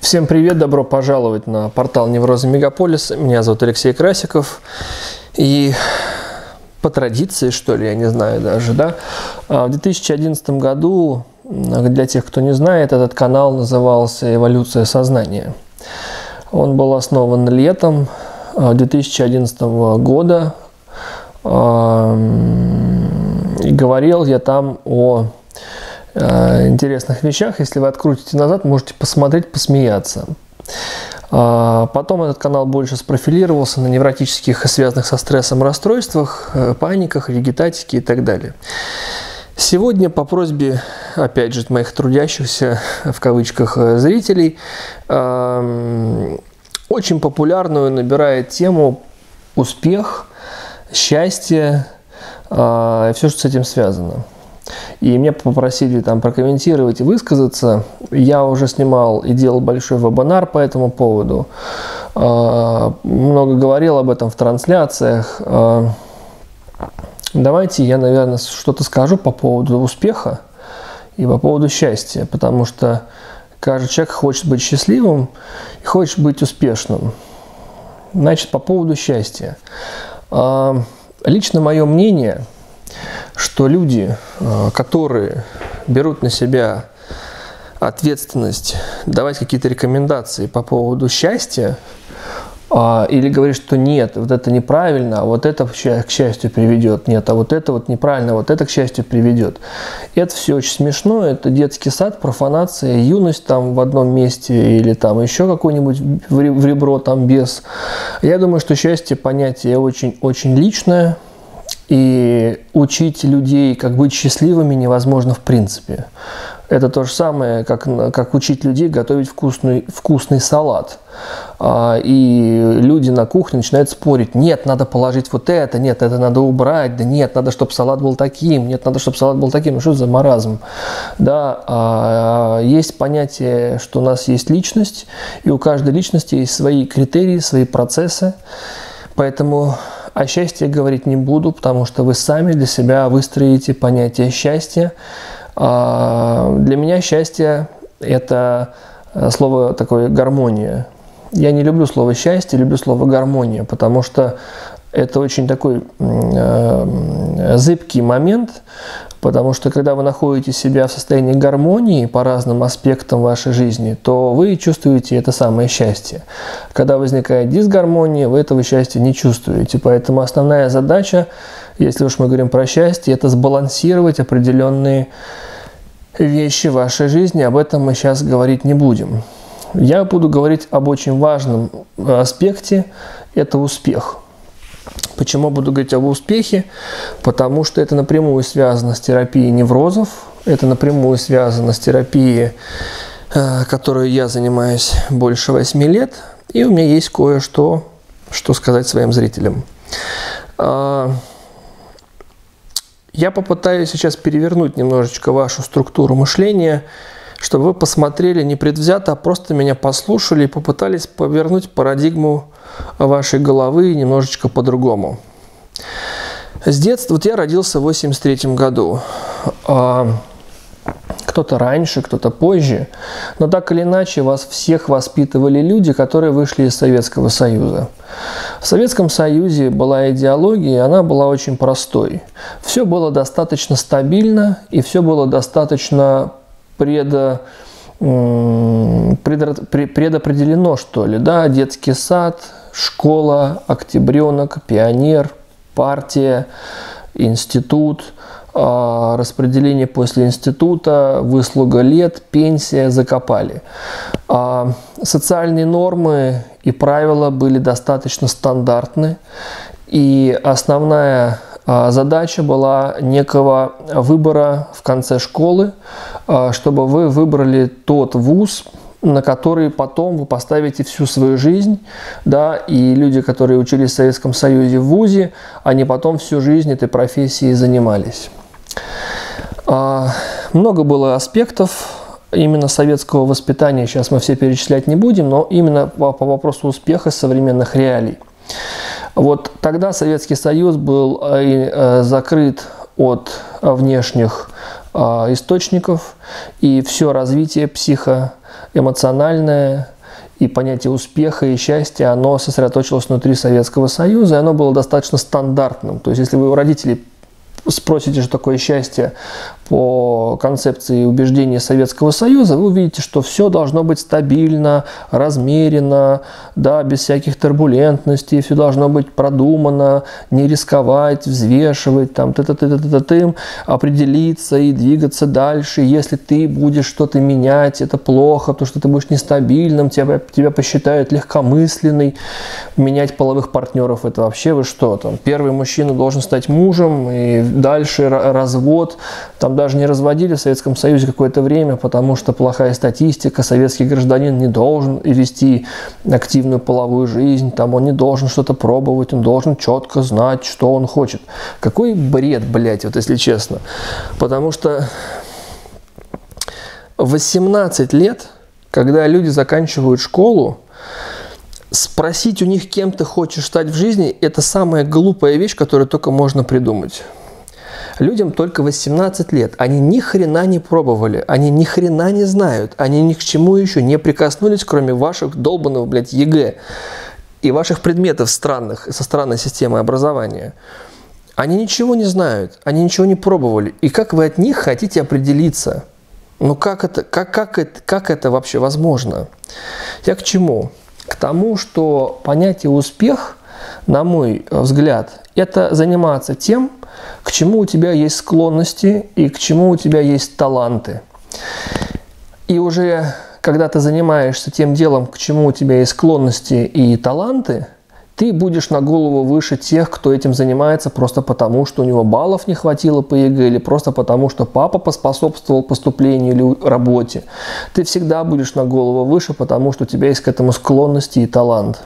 Всем привет, добро пожаловать на портал Неврозы Мегаполиса. Меня зовут Алексей Красиков. И по традиции, что ли, я не знаю даже, да, в 2011 году, для тех, кто не знает, этот канал назывался «Эволюция сознания». Он был основан летом 2011 года. И говорил я там о интересных вещах. Если вы открутите назад, можете посмотреть, посмеяться. Потом этот канал больше спрофилировался на невротических и связанных со стрессом расстройствах, паниках, вегетатике и так далее. Сегодня по просьбе, опять же, моих трудящихся, в кавычках, зрителей, очень популярную набирает тему успех, счастье и все, что с этим связано. И меня попросили там прокомментировать и высказаться. Я уже снимал и делал большой вебинар по этому поводу. Много говорил об этом в трансляциях. Давайте я, наверное, что-то скажу по поводу успеха и по поводу счастья. Потому что каждый человек хочет быть счастливым и хочет быть успешным. Значит, по поводу счастья. Лично мое мнение, что люди, которые берут на себя ответственность давать какие-то рекомендации по поводу счастья, или говорить, что нет, вот это неправильно, а вот это к счастью приведет, нет, а вот это вот неправильно, вот это к счастью приведет. Это все очень смешно, это детский сад, профанация, юность там в одном месте или там еще какой-нибудь в ребро там без. Я думаю, что счастье понятие очень-очень личное. И учить людей, как быть счастливыми, невозможно в принципе. Это то же самое, как учить людей готовить вкусный салат. И люди на кухне начинают спорить. Нет, надо положить вот это, нет, это надо убрать, да нет, надо, чтобы салат был таким, нет, надо, чтобы салат был таким. Ну что за маразм? Да, есть понятие, что у нас есть личность, и у каждой личности есть свои критерии, свои процессы. Поэтому о счастье говорить не буду, потому что вы сами для себя выстроите понятие счастья. Для меня счастье – это слово такое гармония. Я не люблю слово счастье, люблю слово гармония, потому что это очень такой зыбкий момент, потому что когда вы находите себя в состоянии гармонии по разным аспектам вашей жизни, то вы чувствуете это самое счастье. Когда возникает дисгармония, вы этого счастья не чувствуете. Поэтому основная задача, если уж мы говорим про счастье, это сбалансировать определенные вещи в вашей жизни. Об этом мы сейчас говорить не будем. Я буду говорить об очень важном аспекте – это успех. Почему буду говорить об успехе? Потому что это напрямую связано с терапией неврозов, это напрямую связано с терапией, которой я занимаюсь больше 8 лет, и у меня есть кое-что, что сказать своим зрителям. Я попытаюсь сейчас перевернуть немножечко вашу структуру мышления, чтобы вы посмотрели непредвзято, а просто меня послушали и попытались повернуть парадигму вашей головы немножечко по-другому. С детства, вот я родился в 1983 году. Кто-то раньше, кто-то позже, но так или иначе вас всех воспитывали люди, которые вышли из Советского Союза. В Советском Союзе была идеология, и она была очень простой. Все было достаточно стабильно, и все было достаточно предопределено, что ли, да, детский сад, школа, октябренок, пионер, партия, институт, распределение после института, выслуга лет, пенсия, закопали. Социальные нормы и правила были достаточно стандартны, и основная задача была некого выбора в конце школы, чтобы вы выбрали тот вуз, на который потом вы поставите всю свою жизнь, да, и люди, которые учились в Советском Союзе в вузе, они потом всю жизнь этой профессией занимались. Много было аспектов именно советского воспитания, сейчас мы все перечислять не будем, но именно по вопросу успеха современных реалий. Вот тогда Советский Союз был закрыт от внешних источников, и все развитие психоэмоциональное, и понятие успеха и счастья, оно сосредоточилось внутри Советского Союза, и оно было достаточно стандартным. То есть, если вы у родителей спросите, что такое счастье по концепции убеждения Советского Союза, вы увидите, что все должно быть стабильно, размеренно, да, без всяких турбулентностей, все должно быть продумано, не рисковать, взвешивать, там, определиться и двигаться дальше. Если ты будешь что-то менять, это плохо, потому что ты будешь нестабильным, тебя посчитают легкомысленной. Менять половых партнеров – это вообще вы что? Там, первый мужчина должен стать мужем, и дальше развод. Там даже не разводили в Советском Союзе какое-то время, потому что плохая статистика, советский гражданин не должен вести активную половую жизнь, там он не должен что-то пробовать, он должен четко знать, что он хочет. Какой бред, блядь, вот если честно. Потому что в 18 лет, когда люди заканчивают школу, спросить у них, кем ты хочешь стать в жизни, это самая глупая вещь, которую только можно придумать. Людям только 18 лет, они ни хрена не пробовали, они ни хрена не знают, они ни к чему еще не прикоснулись, кроме ваших долбанного, блядь, ЕГЭ и ваших предметов странных, со странной системой образования. Они ничего не знают, они ничего не пробовали. И как вы от них хотите определиться? Ну как это вообще возможно? Я к чему? К тому, что понятие «успех», на мой взгляд, это заниматься тем, к чему у тебя есть склонности и к чему у тебя есть таланты. И уже когда ты занимаешься тем делом, к чему у тебя есть склонности и таланты, ты будешь на голову выше тех, кто этим занимается просто потому, что у него баллов не хватило по ЕГЭ, или просто потому, что папа поспособствовал поступлению или работе. Ты всегда будешь на голову выше, потому что у тебя есть к этому склонности и талант.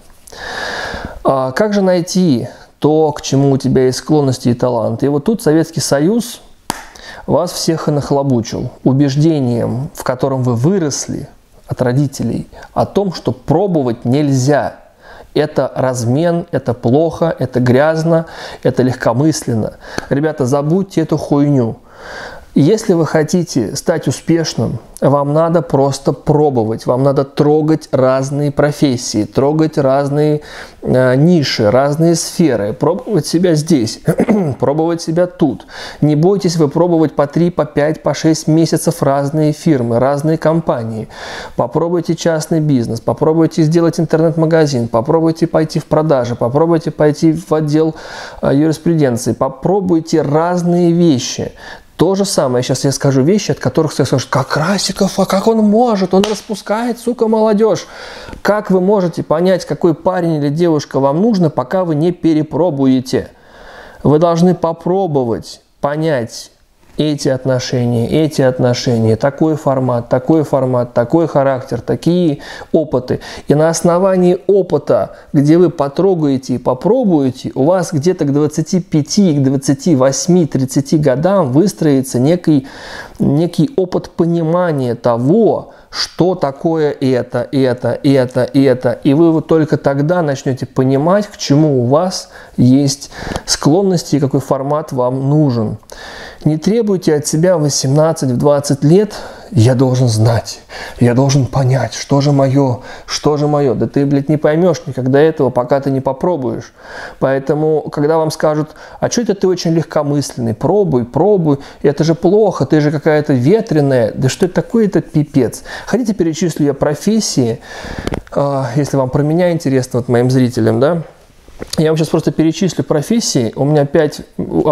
А как же найти то, к чему у тебя есть склонности и таланты? И вот тут Советский Союз вас всех и нахлобучил убеждением, в котором вы выросли от родителей, о том, что пробовать нельзя. Это размен, это плохо, это грязно, это легкомысленно. Ребята, забудьте эту хуйню. Если вы хотите стать успешным, вам надо просто пробовать, вам надо трогать разные профессии, трогать разные ниши, разные сферы, пробовать себя здесь, пробовать себя тут. Не бойтесь вы пробовать по 3, по 5, по 6 месяцев разные фирмы, разные компании. Попробуйте частный бизнес, попробуйте сделать интернет-магазин, попробуйте пойти в продажи, попробуйте пойти в отдел юриспруденции, попробуйте разные вещи. То же самое, сейчас я скажу вещи, от которых все скажут, как Красиков, а как он может, он распускает, сука, молодежь. Как вы можете понять, какой парень или девушка вам нужно, пока вы не перепробуете? Вы должны попробовать понять эти отношения, такой формат, такой характер, такие опыты. И на основании опыта, где вы потрогаете и попробуете, у вас где-то к 25, к 28, 30 годам выстроится некий опыт понимания того, что такое это. И вы вот только тогда начнете понимать, к чему у вас есть склонности и какой формат вам нужен. Не требуйте от себя в 18-20 лет, я должен знать, я должен понять, что же мое. Да ты, блядь, не поймешь никогда этого, пока ты не попробуешь. Поэтому, когда вам скажут, а что это ты очень легкомысленный, пробуй, это же плохо, ты же какая-то ветреная, да что это такое, это пипец. Хотите, перечислю я профессии, если вам про меня интересно, вот моим зрителям, да? Я вам сейчас просто перечислю профессии. У меня 5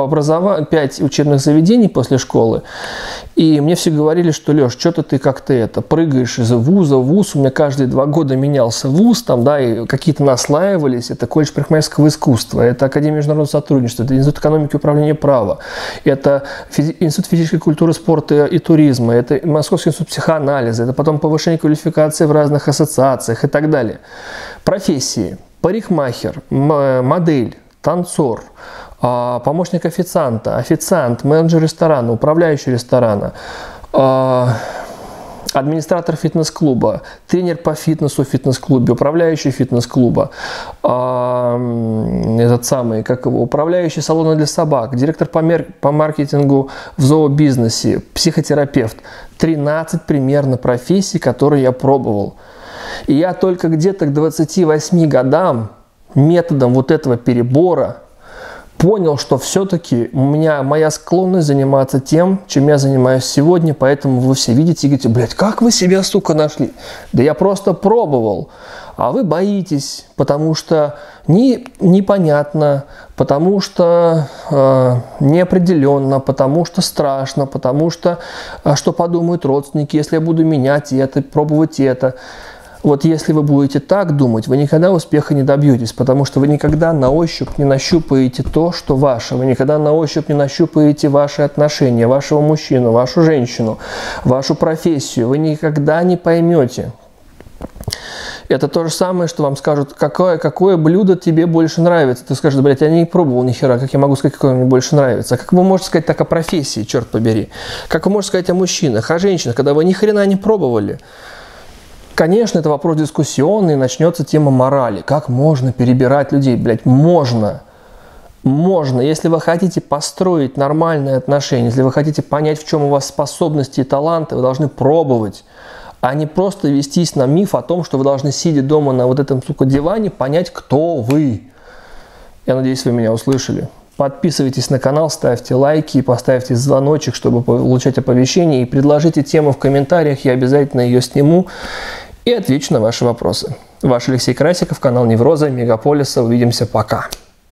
учебных заведений после школы. И мне все говорили, что, Леш, что-то ты как-то прыгаешь из вуза в вуз. У меня каждые 2 года менялся вуз, там, да, и какие-то наслаивались. Это колледж парикмахерского искусства, это Академия международного сотрудничества, это Институт экономики и управления права, это Институт физической культуры, спорта и туризма, это Московский институт психоанализа, это потом повышение квалификации в разных ассоциациях и так далее. Профессии. Парикмахер, модель, танцор, помощник официанта, официант, менеджер ресторана, управляющий ресторана, администратор фитнес-клуба, тренер по фитнесу в фитнес-клубе, управляющий фитнес-клуба, управляющий салона для собак, директор по маркетингу в зообизнесе, психотерапевт. 13 примерно профессий, которые я пробовал. И я только где-то к 28 годам методом вот этого перебора понял, что все-таки у меня моя склонность заниматься тем, чем я занимаюсь сегодня, поэтому вы все видите и говорите: блядь, как вы себя, сука, нашли? Да я просто пробовал, а вы боитесь, потому что непонятно, потому что неопределенно, потому что страшно, потому что что подумают родственники, если я буду менять это, пробовать это. Вот если вы будете так думать, вы никогда успеха не добьетесь, потому что вы никогда на ощупь не нащупаете то, что ваше. Вы никогда на ощупь не нащупаете ваши отношения, вашего мужчину, вашу женщину, вашу профессию. Вы никогда не поймете. Это то же самое, что вам скажут: какое блюдо тебе больше нравится. Ты скажешь: блядь, я не пробовал ни хера, как я могу сказать, какое мне больше нравится? А как вы можете сказать так о профессии, черт побери? Как вы можете сказать о мужчинах, о женщинах, когда вы ни хрена не пробовали? Конечно, это вопрос дискуссионный, начнется тема морали. Как можно перебирать людей? Блядь, можно. Можно. Если вы хотите построить нормальные отношения, если вы хотите понять, в чем у вас способности и таланты, вы должны пробовать, а не просто вестись на миф о том, что вы должны, сидя дома на вот этом, сука, диване, понять, кто вы. Я надеюсь, вы меня услышали. Подписывайтесь на канал, ставьте лайки, поставьте звоночек, чтобы получать оповещения, и предложите тему в комментариях, я обязательно ее сниму и отвечу на ваши вопросы. Ваш Алексей Красиков, канал Невроза Мегаполиса. Увидимся, пока.